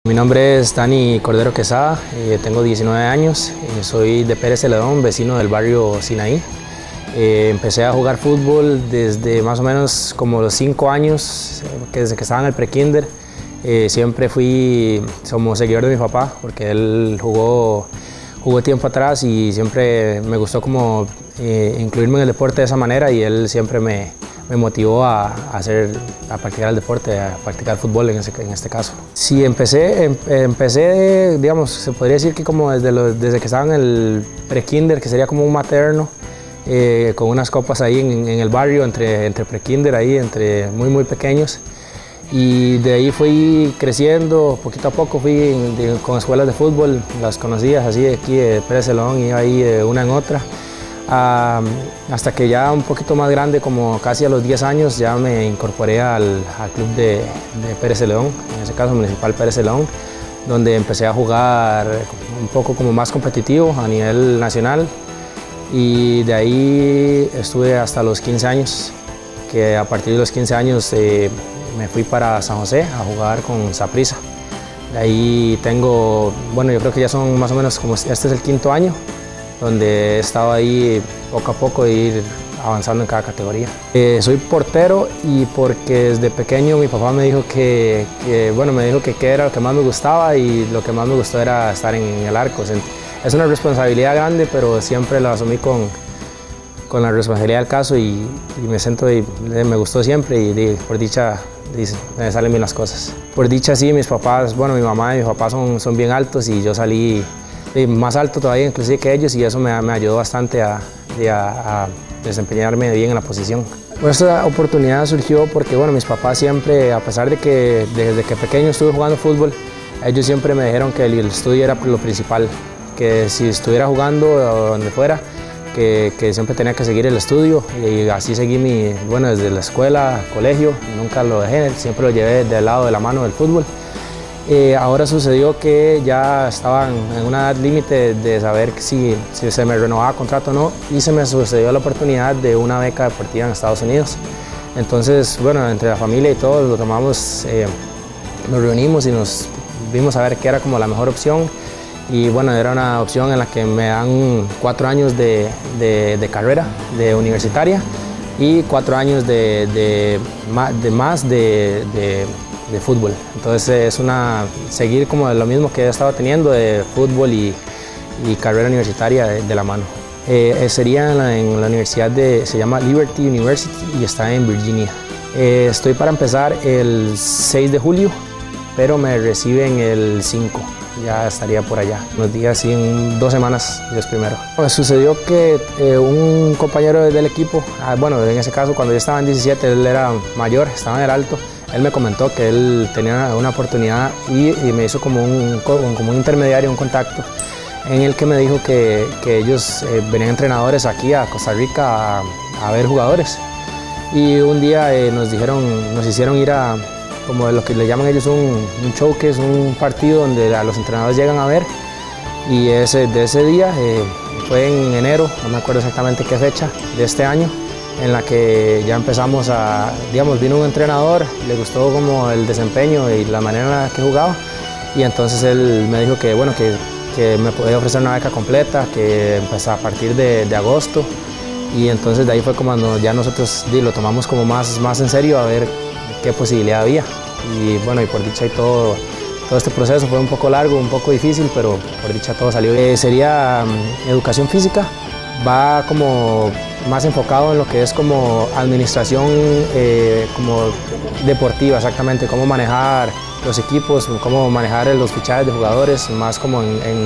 Mi nombre es Dani Cordero Quesada, tengo 19 años, soy de Pérez Celedón, vecino del barrio Sinaí. Empecé a jugar fútbol desde más o menos como los 5 años, desde que estaba en el prekinder. Siempre fui como seguidor de mi papá, porque él jugó tiempo atrás y siempre me gustó como incluirme en el deporte de esa manera, y él siempre me motivó a practicar el deporte, a practicar fútbol en este caso. Sí, empecé, digamos, se podría decir que como desde que estaba en el prekinder, que sería como un materno, con unas copas ahí en el barrio, entre prekinder ahí, entre muy pequeños. Y de ahí fui creciendo, poquito a poco fui con escuelas de fútbol, las conocías así de aquí de Pérez Celedón, iba ahí de una en otra. Hasta que ya un poquito más grande, como casi a los 10 años, ya me incorporé al club de Pérez Celedón, en ese caso Municipal Pérez Celedón, donde empecé a jugar un poco como más competitivo a nivel nacional, y de ahí estuve hasta los 15 años, que a partir de los 15 años me fui para San José a jugar con Saprissa. De ahí tengo, bueno, yo creo que ya son más o menos como, este es el 5º año, donde he estado ahí poco a poco ir avanzando en cada categoría. Soy portero, y porque desde pequeño mi papá me dijo que era lo que más me gustaba, y lo que más me gustó era estar en el arco. Es una responsabilidad grande, pero siempre la asumí con la responsabilidad del caso, y me gustó siempre, y por dicha me salen bien las cosas. Por dicha sí, mis papás, bueno, mi mamá y mi papá son bien altos, y yo salí más alto todavía inclusive que ellos, y eso me ayudó bastante a desempeñarme bien en la posición. Bueno, esta oportunidad surgió porque, bueno, mis papás siempre, a pesar de que desde que pequeño estuve jugando fútbol, ellos siempre me dijeron que el estudio era lo principal, que si estuviera jugando o donde fuera, que siempre tenía que seguir el estudio, y así seguí desde la escuela, colegio, nunca lo dejé, siempre lo llevé del lado de la mano del fútbol. Ahora sucedió que ya estaban en una edad límite de saber si se me renovaba contrato o no, y se me sucedió la oportunidad de una beca deportiva en Estados Unidos. Entonces, bueno, entre la familia y todos lo tomamos, nos reunimos y nos vimos a ver qué era como la mejor opción. Y bueno, era una opción en la que me dan 4 años de carrera de universitaria y 4 años de fútbol. Entonces es seguir como lo mismo que he estado teniendo de fútbol y carrera universitaria de la mano. Sería en la universidad se llama Liberty University, y está en Virginia. Estoy para empezar el 6 de julio, pero me reciben el 5. Ya estaría por allá, unos días, y en 2 semanas, Dios primero. Me sucedió que un compañero del equipo, bueno, en ese caso cuando yo estaba en 17, él era mayor, estaba en el alto, él me comentó que él tenía una oportunidad, y me hizo como un intermediario, un contacto, en el que me dijo que ellos venían entrenadores aquí a Costa Rica a ver jugadores. Y un día nos hicieron ir a como lo que le llaman ellos un showcase, un partido donde los entrenadores llegan a ver, y de ese día fue en enero, no me acuerdo exactamente qué fecha de este año, en la que ya empezamos vino un entrenador, le gustó como el desempeño y la manera en la que jugaba, y entonces él me dijo que bueno, que me podía ofrecer una beca completa, que empezaba a partir de agosto, y entonces de ahí fue como ya nosotros lo tomamos como más en serio, a ver qué posibilidad había. Y bueno, y por dicha y todo este proceso fue un poco largo, un poco difícil, pero por dicha todo salió bien. Sería educación física, va como más enfocado en lo que es como administración como deportiva, exactamente, cómo manejar los equipos, cómo manejar los fichajes de jugadores, más como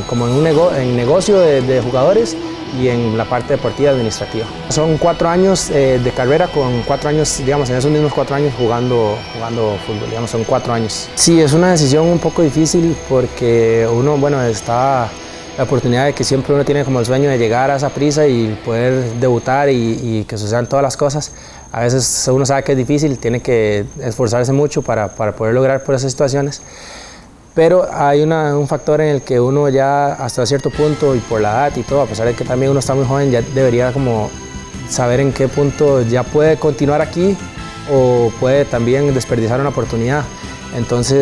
en negocio de jugadores, y en la parte deportiva administrativa. Son 4 años de carrera, con 4 años, digamos, en esos mismos 4 años jugando fútbol, digamos, son 4 años. Sí, es una decisión un poco difícil, porque uno, bueno, está la oportunidad de que siempre uno tiene como el sueño de llegar a Saprissa y poder debutar y que sucedan todas las cosas. A veces uno sabe que es difícil, tiene que esforzarse mucho para poder lograr por esas situaciones. Pero hay un factor en el que uno ya hasta cierto punto, y por la edad y todo, a pesar de que también uno está muy joven, ya debería como saber en qué punto ya puede continuar aquí o puede también desperdiciar una oportunidad. Entonces,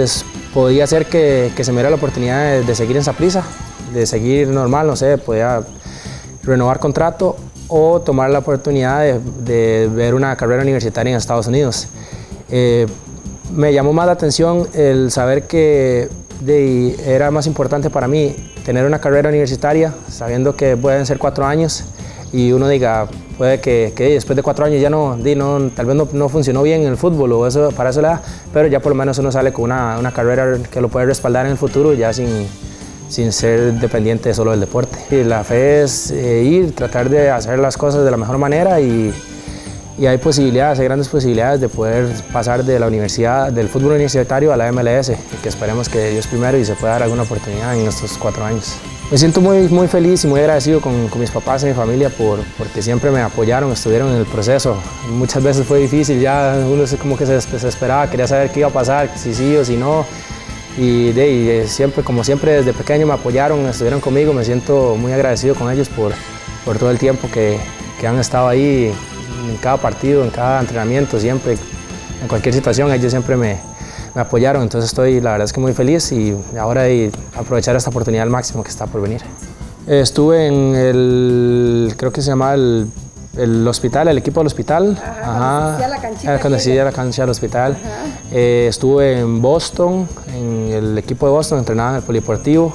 podía ser que se me diera la oportunidad de seguir en Saprissa, de seguir normal, no sé, podía renovar contrato o tomar la oportunidad de ver una carrera universitaria en Estados Unidos. Me llamó más la atención el saber que era más importante para mí tener una carrera universitaria, sabiendo que pueden ser 4 años y uno diga, puede que después de 4 años ya tal vez no funcionó bien en el fútbol o eso, para eso le da, pero ya por lo menos uno sale con una carrera que lo puede respaldar en el futuro ya sin ser dependiente solo del deporte. Y la fe es tratar de hacer las cosas de la mejor manera y hay posibilidades, hay grandes posibilidades de poder pasar de la universidad, del fútbol universitario a la MLS, que esperemos que Dios primero y se pueda dar alguna oportunidad en estos 4 años. Me siento muy feliz y muy agradecido con mis papás y mi familia porque siempre me apoyaron, estuvieron en el proceso. Muchas veces fue difícil, ya uno como que se esperaba, quería saber qué iba a pasar, si sí o si no. Y siempre, como siempre, desde pequeño me apoyaron, estuvieron conmigo, me siento muy agradecido con ellos por todo el tiempo que han estado ahí en cada partido, en cada entrenamiento, siempre, en cualquier situación, ellos siempre me apoyaron, entonces estoy la verdad es que muy feliz y ahora aprovechar esta oportunidad al máximo que está por venir. Estuve en creo que se llamaba el hospital, el equipo del hospital. Ajá, cuando hacía la cancha del hospital. Estuve en Boston, en el equipo de Boston, entrenaba en el polideportivo.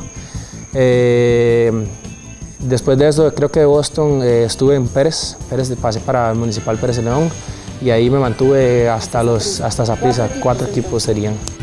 Después de eso, creo que de Boston estuve en Pérez, pasé para el Municipal Pérez de León y ahí me mantuve hasta Saprissa, 4 equipos serían.